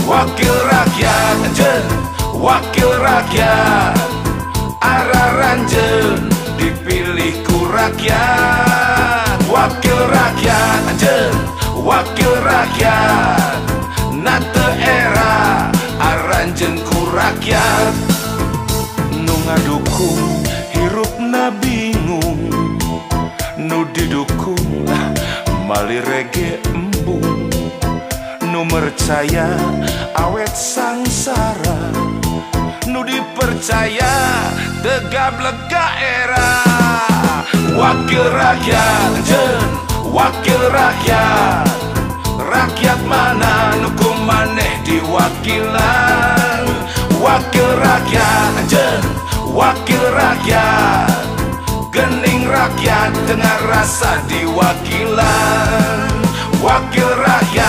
Wakil rakyat anjeun, wakil rakyat araranjeun dipilih ku rakyat. Wakil rakyat anjeun, wakil rakyat nate era aranjeun ku rakyat. Nu ngadukung hirupna bingung, nu didukung mali rege embung. Nu percaya awet sangsara, nu dipercaya tegap lega era. Wakil rakyat anjeun, wakil rakyat, rakyat mana nu kumaneh diwakilan. Wakil rakyat anjeun, wakil rakyat, gening rakyat dengan rasa diwakilan. Wakil rakyat